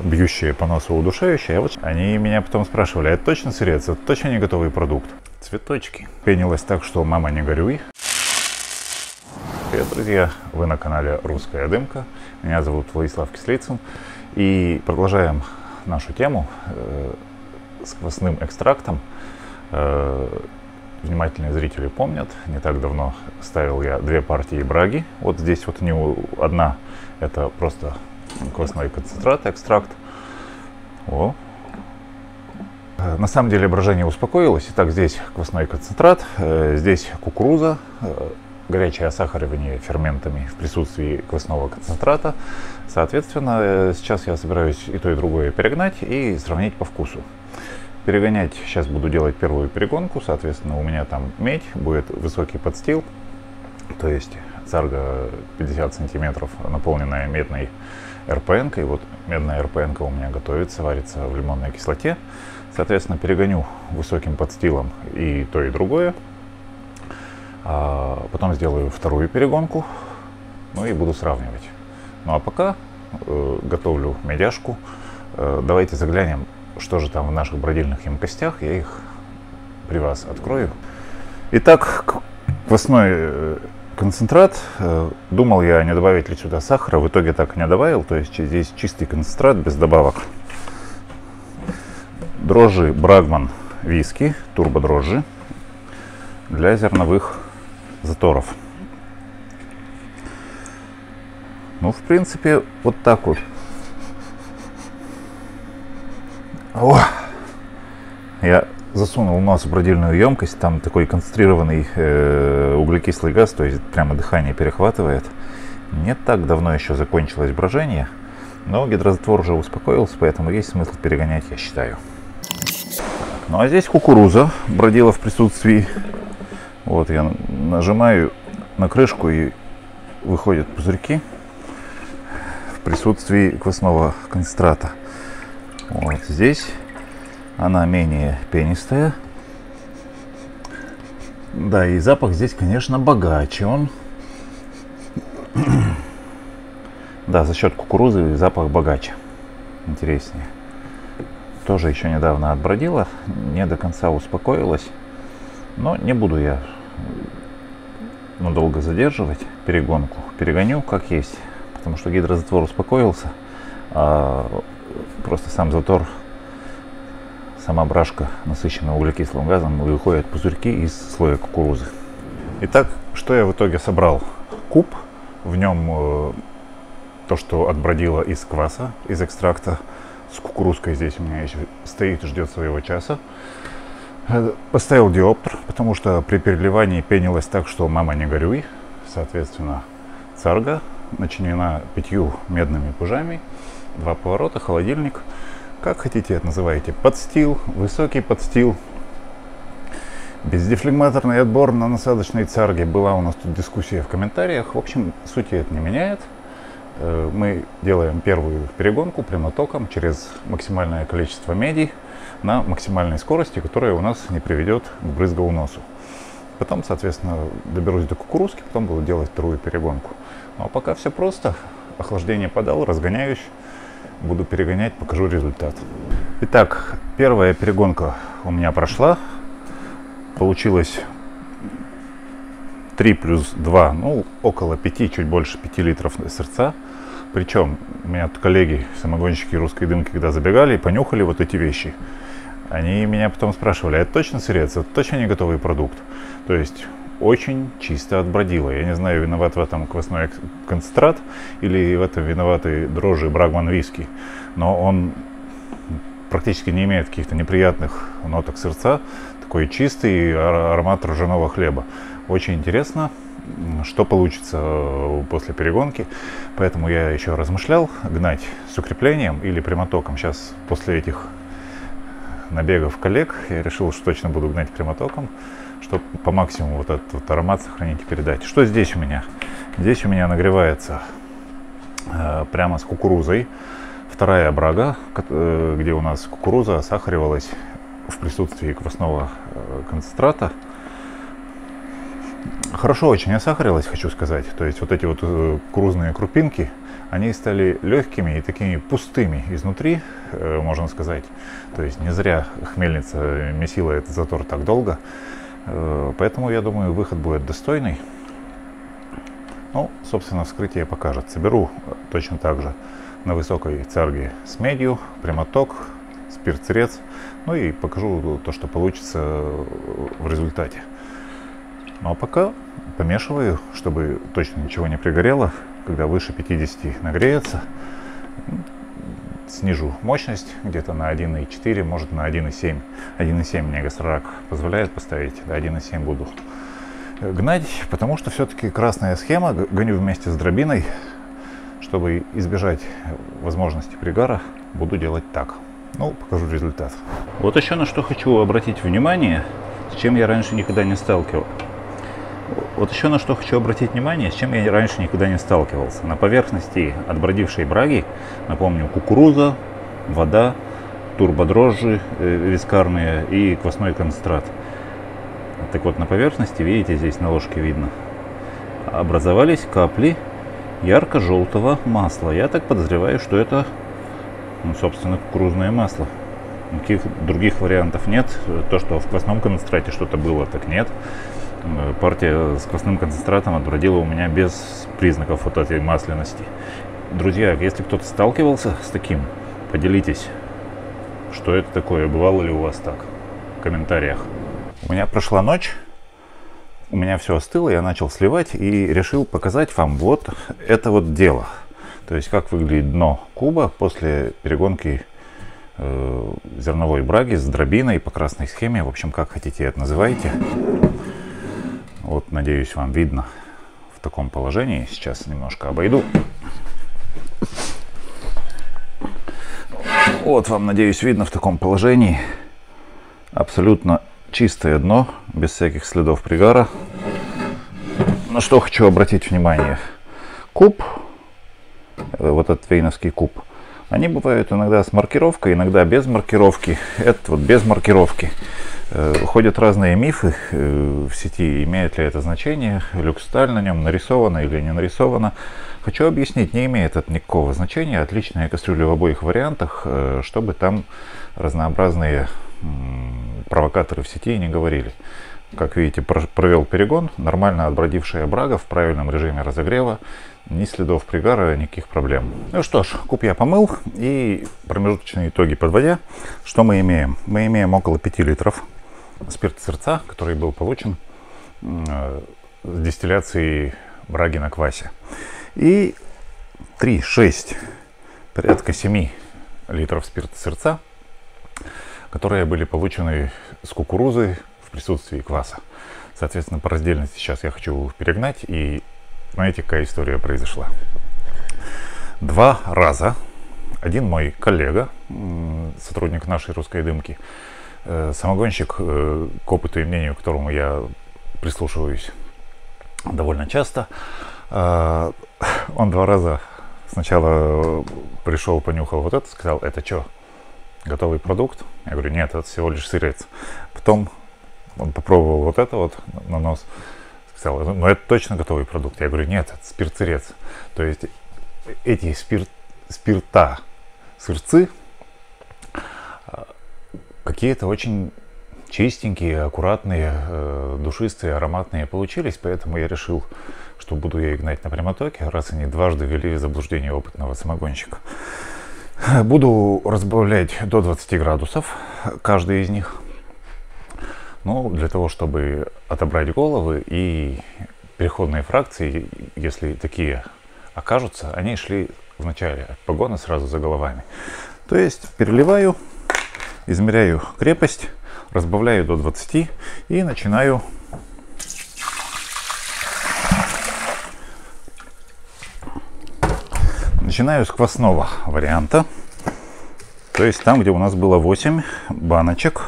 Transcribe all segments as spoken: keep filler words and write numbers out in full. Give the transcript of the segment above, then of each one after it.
бьющие по носу удушающие. А вот они меня потом спрашивали, а это точно сырец, это точно не готовый продукт? Цветочки. Пенилось так, что мама не горюй. Привет, друзья! Вы на канале Русская Дымка. Меня зовут Владислав Кислицын. И продолжаем нашу тему э, с квасным экстрактом. Э, внимательные зрители помнят, не так давно ставил я две партии браги. Вот здесь вот у него одна, это просто квасной концентрат, экстракт. О. На самом деле брожение успокоилось. Итак, здесь квасной концентрат, э, здесь кукуруза, э, горячее осахаривание ферментами в присутствии квасного концентрата. Соответственно, э, сейчас я собираюсь и то, и другое перегнать и сравнить по вкусу. Перегонять сейчас буду делать первую перегонку. Соответственно, у меня там медь, будет высокий подстил, то есть царга пятьдесят сантиметров, наполненная медной эр пэ эн-кой. Вот медная эр пэ эн-ка у меня готовится, варится в лимонной кислоте. Соответственно, перегоню высоким подстилом и то, и другое. А потом сделаю вторую перегонку, ну и буду сравнивать. Ну а пока э, готовлю медяшку. Э, давайте заглянем, что же там в наших бродильных емкостях. Я их при вас открою. Итак, квасной э, концентрат. Э, думал я, не добавить ли сюда сахара. В итоге так и не добавил. То есть здесь чистый концентрат без добавок. Дрожжи Брагман виски, турбодрожжи для зерновых заторов. Ну, в принципе, вот так вот. О! Я засунул нос в бродильную емкость, там такой концентрированный э, углекислый газ, то есть прямо дыхание перехватывает. Не так давно еще закончилось брожение, но гидрозатвор уже успокоился, поэтому есть смысл перегонять, я считаю. Ну а здесь кукуруза бродила в присутствии. Вот я нажимаю на крышку и выходят пузырьки в присутствии квасного концентрата. Вот здесь она менее пенистая. Да, и запах здесь, конечно, богаче. Он, да, за счет кукурузы запах богаче, интереснее. Тоже еще недавно отбродила, не до конца успокоилась, но не буду я надолго задерживать перегонку. Перегоню как есть, потому что гидрозатвор успокоился, а просто сам затор, сама брашка насыщена углекислым газом, и выходят пузырьки из слоя кукурузы. Итак, что я в итоге собрал? Куб, в нем э, то, что отбродило из кваса, из экстракта. С кукурузкой здесь у меня еще стоит и ждет своего часа. Поставил диоптер, потому что при переливании пенилось так, что мама не горюй. Соответственно, царга начинена пятью медными пужами. Два поворота, холодильник. Как хотите это называйте. Подстил, высокий подстил. Бездефлегматорный отбор на насадочной царге. Была у нас тут дискуссия в комментариях. В общем, сути это не меняет. Мы делаем первую перегонку прямотоком через максимальное количество меди на максимальной скорости, которая у нас не приведет к брызговому носу. Потом, соответственно, доберусь до кукурузки, потом буду делать вторую перегонку. Ну а пока все просто. Охлаждение подал, разгоняюсь, буду перегонять, покажу результат. Итак, первая перегонка у меня прошла. Получилось три плюс два, ну, около пяти, чуть больше пяти литров сырца. Причем у меня тут коллеги, самогонщики русской дымки, когда забегали и понюхали вот эти вещи, они меня потом спрашивали, а это точно сырец, это точно не готовый продукт? То есть очень чисто отбродило. Я не знаю, виноват в этом квасной концентрат или в этом виноваты дрожжи Брагман виски, но он практически не имеет каких-то неприятных ноток сырца, такой чистый аромат ржаного хлеба. Очень интересно, что получится после перегонки, поэтому я еще размышлял, гнать с укреплением или прямотоком. Сейчас после этих набегов коллег я решил, что точно буду гнать прямотоком, чтобы по максимуму вот этот вот аромат сохранить и передать. Что здесь у меня? Здесь у меня нагревается э, прямо с кукурузой вторая брага, э, где у нас кукуруза осахаривалась в присутствии квасного э, концентрата. Хорошо очень осахарилась, хочу сказать. То есть вот эти вот кукурузные крупинки, они стали легкими и такими пустыми изнутри, можно сказать. То есть не зря хмельница месила этот затор так долго. Поэтому, я думаю, выход будет достойный. Ну, собственно, вскрытие покажет. Соберу точно так же на высокой царге с медью, прямоток, спирт-сырец. Ну и покажу то, что получится в результате. Ну а пока помешиваю, чтобы точно ничего не пригорело. Когда выше пятидесяти нагреется, снижу мощность где-то на один и четыре, может на один и семь. один и семь мне гастрорак позволяет поставить, до один и семь буду гнать, потому что все-таки красная схема, гоню вместе с дробиной, чтобы избежать возможности пригара, буду делать так. Ну, покажу результат. Вот еще на что хочу обратить внимание, с чем я раньше никогда не сталкивался. Вот еще на что хочу обратить внимание, с чем я раньше никогда не сталкивался. На поверхности отбродившей браги, напомню, кукуруза, вода, турбодрожжи э, вискарные и квасной концентрат. Так вот, на поверхности, видите, здесь на ложке видно, образовались капли ярко-желтого масла. Я так подозреваю, что это, ну, собственно, кукурузное масло. Никаких других вариантов нет. То, что в квасном концентрате что-то было, так нет. Партия с квасным концентратом отбродила у меня без признаков вот этой масляности. Друзья, если кто-то сталкивался с таким, поделитесь, что это такое, бывало ли у вас так, в комментариях. У меня прошла ночь, у меня все остыло, я начал сливать и решил показать вам вот это вот дело. То есть как выглядит дно куба после перегонки э, зерновой браги с дробиной по красной схеме. В общем, как хотите это называйте. Вот, надеюсь, вам видно в таком положении. Сейчас немножко обойду. Вот вам, надеюсь, видно в таком положении. Абсолютно чистое дно, без всяких следов пригара. На что хочу обратить внимание. Куб, вот этот вейновский куб, они бывают иногда с маркировкой, иногда без маркировки. Этот вот без маркировки. Ходят разные мифы в сети, имеет ли это значение, люксталь на нем нарисовано или не нарисовано. Хочу объяснить, не имеет это никакого значения. Отличная кастрюля в обоих вариантах, чтобы там разнообразные провокаторы в сети не говорили. Как видите, провел перегон, нормально отбродившая брага в правильном режиме разогрева, ни следов пригара, никаких проблем. Ну что ж, куб я помыл, и промежуточные итоги подводя, что мы имеем? Мы имеем около пяти литров спирт-сырца, который был получен э, с дистилляцией браги на квасе. И три, шесть, порядка семи литров спирт-сырца, которые были получены с кукурузы в присутствии кваса. Соответственно, по раздельности сейчас я хочу перегнать, и знаете, какая история произошла. Два раза один мой коллега, сотрудник нашей русской дымки, самогонщик, к опыту и мнению, к которому я прислушиваюсь довольно часто, он два раза сначала пришел, понюхал вот это, сказал: это что, готовый продукт? Я говорю: нет, это всего лишь сырец. Потом он попробовал вот это вот на нос, сказал: ну это точно готовый продукт. Я говорю: нет, это спирт-сырец. То есть эти спирт, спирта, сырцы какие-то очень чистенькие, аккуратные, э, душистые, ароматные получились, поэтому я решил, что буду я их гнать на прямотоке, раз они дважды ввели в заблуждение опытного самогонщика. Буду разбавлять до двадцати градусов каждый из них, ну, для того, чтобы отобрать головы и переходные фракции, если такие окажутся, они шли в начале от погона сразу за головами. То есть переливаю, измеряю крепость, разбавляю до двадцати и начинаю начинаю с квасного варианта. То есть там, где у нас было восемь баночек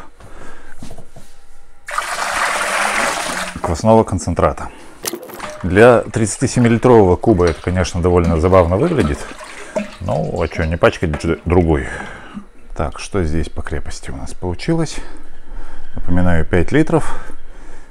квасного концентрата. Для тридцатисемилитрового куба это, конечно, довольно забавно выглядит. Ну, а что, не пачкать другой. Так, что здесь по крепости у нас получилось? Напоминаю, пять литров.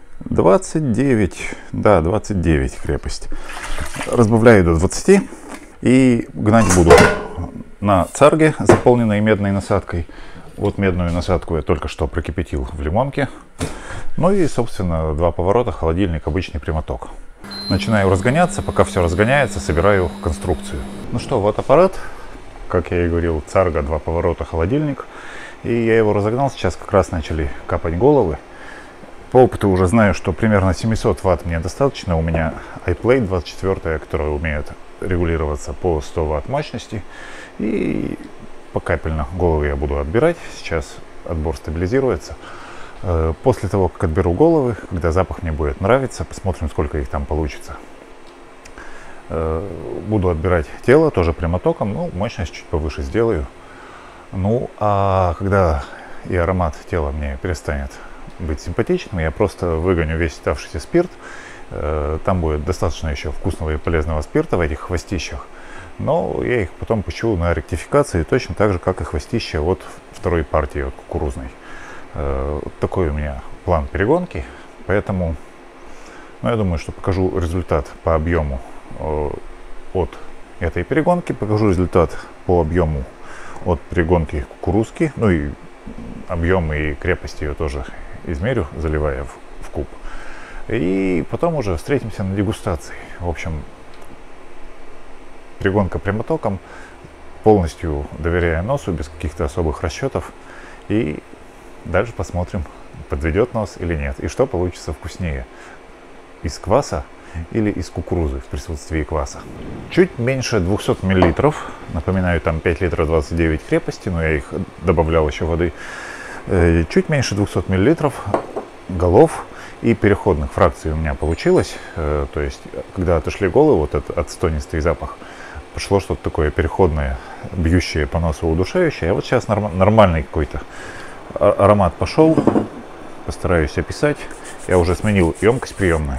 двадцать девять. Да, двадцать девять крепость. Разбавляю до двадцати. И гнать буду на царге, заполненной медной насадкой. Вот медную насадку я только что прокипятил в лимонке. Ну и, собственно, два поворота, холодильник, обычный прямоток. Начинаю разгоняться, пока все разгоняется, собираю конструкцию. Ну что, вот аппарат, как я и говорил, царга, два поворота, холодильник. И я его разогнал, сейчас как раз начали капать головы. По опыту уже знаю, что примерно семьсот ватт мне достаточно. У меня iPlate двадцать четыре, которая умеет регулироваться по сто ватт мощности. И покапельно головы я буду отбирать. Сейчас отбор стабилизируется. После того, как отберу головы, когда запах мне будет нравиться, посмотрим, сколько их там получится. Буду отбирать тело, тоже прямотоком, ну, мощность чуть повыше сделаю. Ну, а когда и аромат тела мне перестанет быть симпатичным, я просто выгоню весь оставшийся спирт. Там будет достаточно еще вкусного и полезного спирта в этих хвостищах. Но я их потом пущу на ректификации, точно так же, как и хвостища от второй партии, от кукурузной. Такой у меня план перегонки, поэтому, ну, я думаю, что покажу результат по объему от этой перегонки, покажу результат по объему от перегонки кукурузки, ну и объем и крепость ее тоже измерю, заливая в, в куб. И потом уже встретимся на дегустации. В общем, перегонка прямотоком, полностью доверяя носу, без каких-то особых расчетов. И дальше посмотрим, подведет нос или нет. И что получится вкуснее, из кваса или из кукурузы в присутствии кваса. Чуть меньше двухсот миллилитров. Напоминаю, там пять литров двадцать девять крепости, но я их добавлял еще воды. Чуть меньше двухсот миллилитров голов и переходных фракций у меня получилось. То есть, когда отошли головы, вот этот отстонистый запах, пошло что-то такое переходное, бьющее по носу, удушающее. А вот сейчас норм нормальный какой-то аромат пошел. Постараюсь описать. Я уже сменил емкость приемную.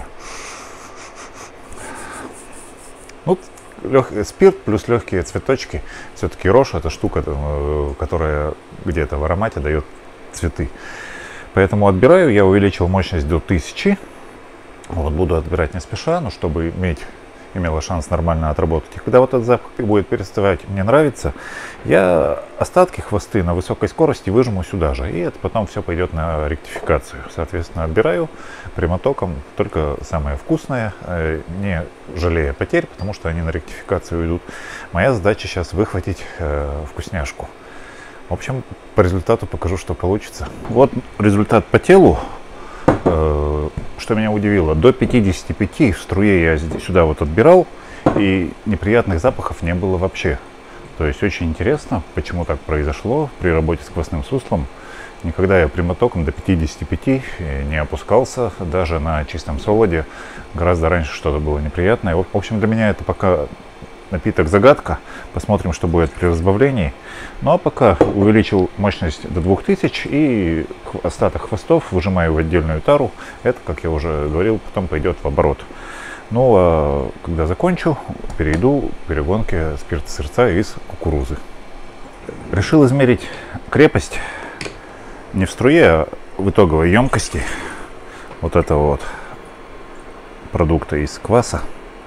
Ну, лег... спирт плюс легкие цветочки. Все-таки рожь — это штука, которая где-то в аромате дает цветы. Поэтому отбираю. Я увеличил мощность до тысячи. Вот, буду отбирать не спеша, но чтобы иметь, имела шанс нормально отработать. И когда вот этот запах будет переставать мне нравится, я остатки хвосты на высокой скорости выжму сюда же. И это потом все пойдет на ректификацию. Соответственно, отбираю прямотоком только самое вкусное, не жалея потерь, потому что они на ректификацию идут. Моя задача сейчас выхватить э, вкусняшку. В общем, по результату покажу, что получится. Вот результат по телу. Э, что меня удивило, до пятидесяти пяти в струе я здесь, сюда вот отбирал, и неприятных запахов не было вообще. То есть очень интересно, почему так произошло при работе с квасным суслом. Никогда я прямотоком до пятидесяти пяти не опускался, даже на чистом солоде. Гораздо раньше что-то было неприятное. В общем, для меня это пока напиток загадка. Посмотрим, что будет при разбавлении. Ну а пока увеличил мощность до двух тысяч и остаток хвостов выжимаю в отдельную тару. Это, как я уже говорил, потом пойдет в оборот. Ну а когда закончу, перейду к перегонке спирта-сырца из кукурузы. Решил измерить крепость не в струе, а в итоговой емкости вот этого вот продукта из кваса.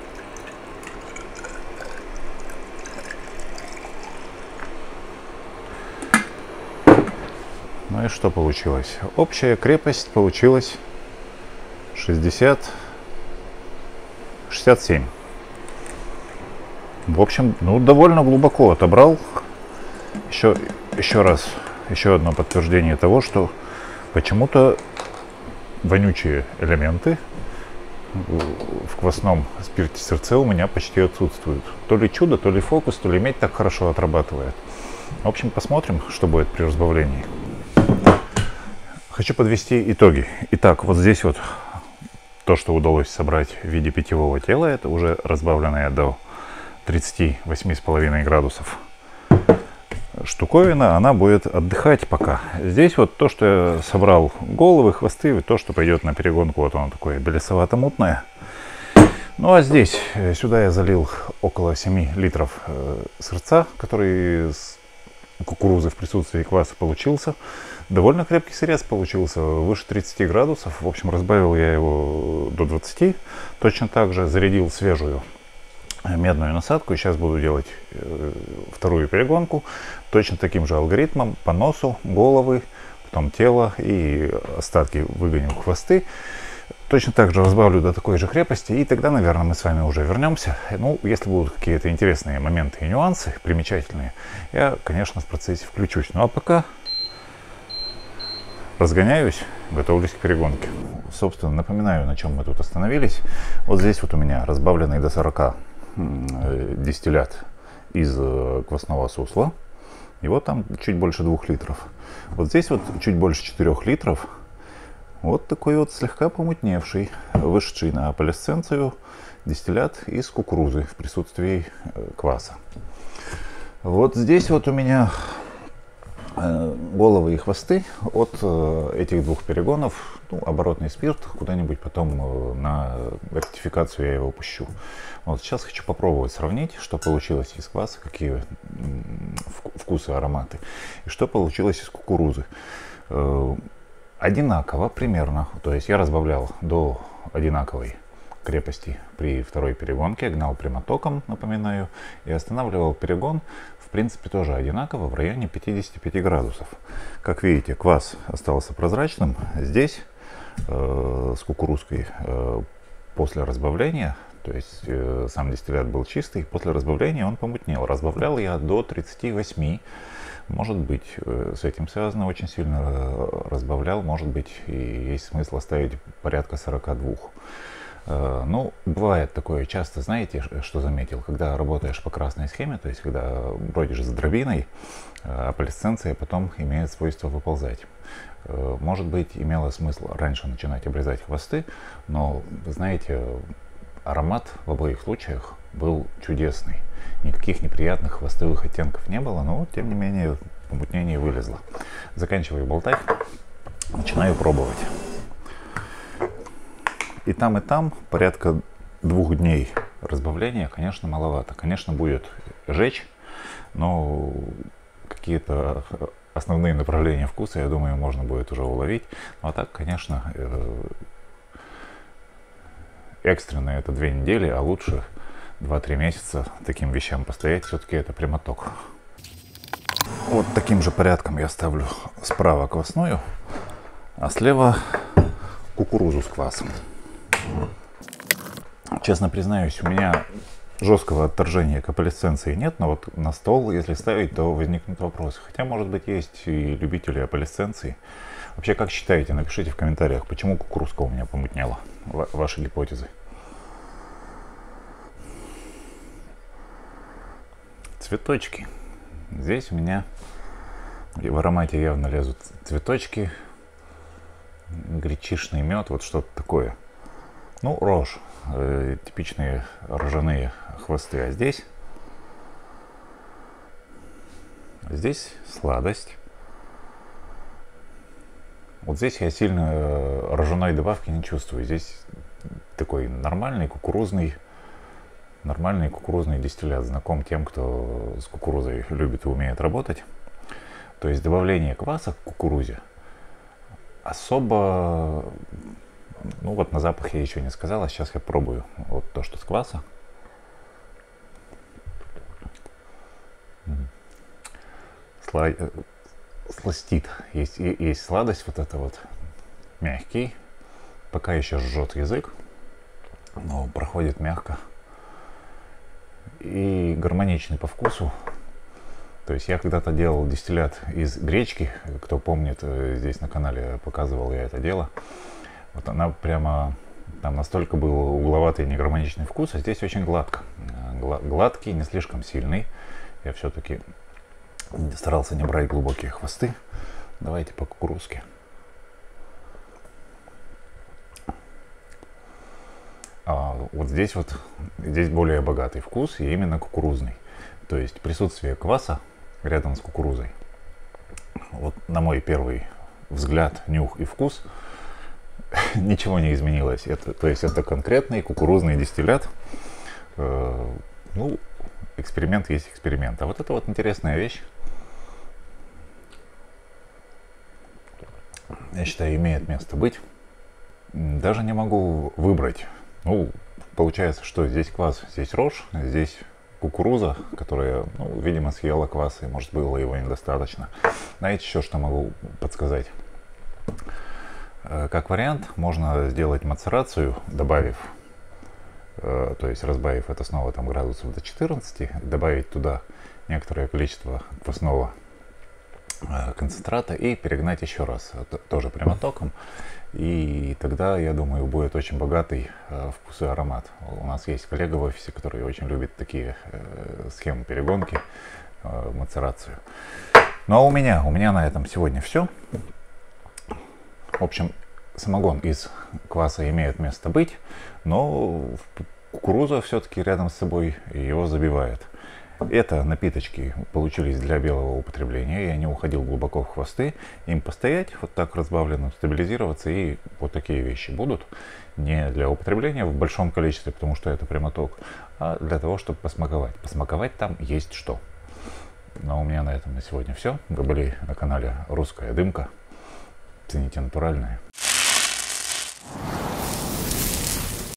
Ну и что получилось? Общая крепость получилась шестьдесят, шестьдесят семь. В общем, ну, довольно глубоко отобрал. Еще, еще раз, еще одно подтверждение того, что почему-то вонючие элементы в квасном спирте-сырце у меня почти отсутствуют. То ли чудо, то ли фокус, то ли медь так хорошо отрабатывает. В общем, посмотрим, что будет при разбавлении. Хочу подвести итоги. Итак, вот здесь вот то, что удалось собрать в виде питьевого тела, это уже разбавленное до тридцати восьми с половиной градусов штуковина, она будет отдыхать пока. Здесь вот то, что я собрал, головы, хвосты, то, что пойдет на перегонку, вот оно такое белесовато-мутное. Ну а здесь, сюда я залил около семи литров э, сырца, который с кукурузы в присутствии кваса получился. Довольно крепкий сырец получился, выше тридцати градусов. В общем, разбавил я его до двадцати. Точно так же зарядил свежую медную насадку. И сейчас буду делать э, вторую перегонку точно таким же алгоритмом: по носу, головы, потом тело, и остатки выгоню хвосты. Точно так же разбавлю до такой же крепости, и тогда, наверное, мы с вами уже вернемся. Ну, если будут какие-то интересные моменты и нюансы, примечательные, я, конечно, в процессе включусь. Ну а пока разгоняюсь, готовлюсь к перегонке. Собственно, напоминаю, на чем мы тут остановились. Вот здесь вот у меня разбавленный до сорока дистиллят из квасного сусла. И вот там чуть больше двух литров. Вот здесь вот чуть больше четырёх литров. Вот такой вот слегка помутневший, вышедший на аполесценцию дистиллят из кукурузы в присутствии кваса. Вот здесь вот у меня головы и хвосты от этих двух перегонов. Ну, оборотный спирт, куда-нибудь потом на ректификацию я его пущу. Вот сейчас хочу попробовать сравнить, что получилось из кваса, какие вкусы, ароматы, и что получилось из кукурузы. Одинаково примерно, то есть я разбавлял до одинаковой крепости при второй перегонке, гнал прямотоком, напоминаю, и останавливал перегон, в принципе, тоже одинаково, в районе пятидесяти пяти градусов. Как видите, квас остался прозрачным. Здесь э, с кукурузкой э, после разбавления, то есть э, сам дистиллят был чистый, после разбавления он помутнел. Разбавлял я до тридцати восьми. Может быть, с этим связано, очень сильно разбавлял, может быть, и есть смысл оставить порядка сорока двух. Ну, бывает такое часто, знаете, что заметил, когда работаешь по красной схеме, то есть когда бродишь за дробиной, аполесценция потом имеет свойство выползать. Может быть, имело смысл раньше начинать обрезать хвосты, но, вы знаете, аромат в обоих случаях был чудесный. Никаких неприятных хвостовых оттенков не было, но тем не менее помутнение вылезло. Заканчиваю болтать, начинаю пробовать. И там, и там порядка двух дней разбавления, конечно, маловато. Конечно, будет жечь, но какие-то основные направления вкуса, я думаю, можно будет уже уловить. Ну а так, конечно, экстренно это две недели, а лучше два-три месяца таким вещам постоять. Все-таки это прямоток. Вот таким же порядком я ставлю справа квасную, а слева кукурузу с квасом. Честно признаюсь, у меня жесткого отторжения к аполесценции нет, но вот на стол, если ставить, то возникнут вопросы. Хотя, может быть, есть и любители аполесценции. Вообще, как считаете, напишите в комментариях, почему кукурузка у меня помутнела. Ваши гипотезы. Цветочки. Здесь у меня в аромате явно лезут цветочки, гречишный мед, вот что-то такое. Ну, рожь, э, типичные ржаные хвосты. А здесь, здесь сладость. Вот здесь я сильно ржаной добавки не чувствую. Здесь такой нормальный кукурузный, нормальный кукурузный дистиллят. Знаком тем, кто с кукурузой любит и умеет работать. То есть добавление кваса к кукурузе особо, ну вот на запах я еще не сказал, а сейчас я пробую вот то, что с кваса. Сла... Сластит. Есть, есть сладость вот эта вот, мягкий. Пока еще жжет язык, но проходит мягко. И гармоничный по вкусу. То есть я когда-то делал дистиллят из гречки. Кто помнит, здесь на канале показывал я это дело. Вот она прямо, там настолько был угловатый и негармоничный вкус, а здесь очень гладко. Гладкий, не слишком сильный. Я все-таки старался не брать глубокие хвосты. Давайте по кукурузке. А вот здесь вот, здесь более богатый вкус, и именно кукурузный. То есть присутствие кваса рядом с кукурузой. Вот на мой первый взгляд, нюх и вкус ничего не изменилось. Это, то есть это конкретный кукурузный дистиллят. Э, ну, эксперимент есть эксперимент. А вот это вот интересная вещь. Я считаю, имеет место быть. Даже не могу выбрать. Ну, получается, что здесь квас, здесь рожь, здесь кукуруза, которая, ну, видимо, съела квас, и, может, было его недостаточно. Знаете, еще что могу подсказать? Как вариант, можно сделать мацерацию, добавив, то есть разбавив это снова там градусов до четырнадцати, добавить туда некоторое количество квасного концентрата и перегнать еще раз, тоже прямотоком. И тогда, я думаю, будет очень богатый э, вкус и аромат. У нас есть коллега в офисе, который очень любит такие э, схемы перегонки, э, мацерацию. Ну а у меня, у меня на этом сегодня все. В общем, самогон из кваса имеет место быть, но кукуруза все-таки рядом с собой его забивает. Это напиточки получились для белого употребления. Я не уходил глубоко в хвосты. Им постоять, вот так разбавленным, стабилизироваться, и вот такие вещи будут. Не для употребления в большом количестве, потому что это прямоток, а для того, чтобы посмаковать. Посмаковать там есть что. Но у меня на этом на сегодня все. Вы были на канале Русская Дымка. Цените натуральное.